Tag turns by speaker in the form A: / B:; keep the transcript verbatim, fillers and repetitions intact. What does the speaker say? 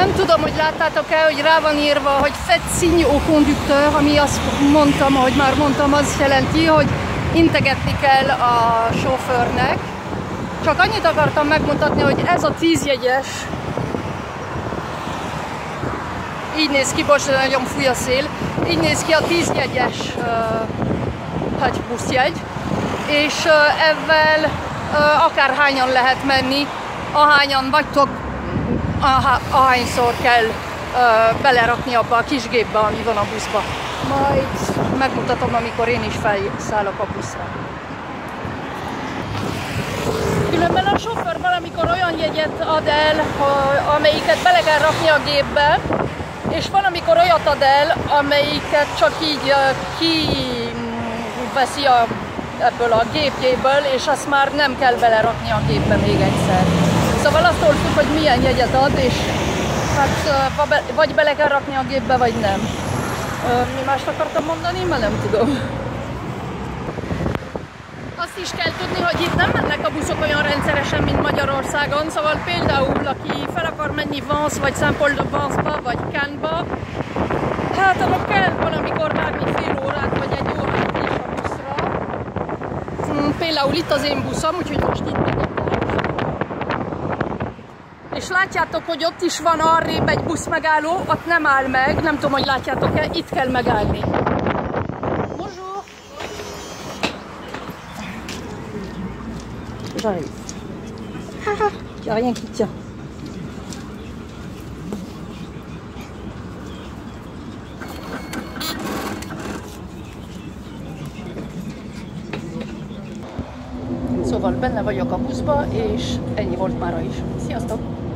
A: Nem tudom, hogy láttátok-e, hogy rá van írva, hogy faites signe au conducteur, ami azt mondtam, ahogy már mondtam, az jelenti, hogy integetni kell a sofőrnek. Csak annyit akartam megmutatni, hogy ez a tízjegyes, így néz ki, bocs, de nagyon fúj a szél, így néz ki a tízjegyes uh, hát buszjegy, és uh, ezzel uh, akárhányan lehet menni, ahányan vagytok, ah, ahányszor kell uh, belerakni abba a kis gépbe, ami van a buszba. Majd megmutatom, amikor én is felszállok a buszra. Különben a sofőr valamikor olyan jegyet ad el, amelyiket bele kell rakni a gépbe, és van, amikor olyat ad el, amelyiket csak így kiveszi a, ebből a gépjéből, és azt már nem kell belerakni a gépbe még egyszer. Szóval attól függ, hogy milyen jegyet ad, és hát vagy bele kell rakni a gépbe, vagy nem. Mi mást akartam mondani? Már nem tudom. Azt is kell tudni, hogy itt nem mennek a buszok olyan rendszeresen, mint Magyarországon, szóval például, aki fel akar menni Vence, vagy Saint-Paul-de-Vence-ba, vagy Cannes-ba, hát annak kell valamikor várni fél órát, vagy egy órát is a buszra. Például itt az én buszom, úgyhogy most itt megyek. És látjátok, hogy ott is van arrébb egy buszmegálló, ott nem áll meg, nem tudom, hogy látjátok-e, itt kell megállni. Bonjour! J'arrive. Il n'y a rien qui tient. Szóval benne vagyok a buszba, és ennyi volt mára is. Sziasztok!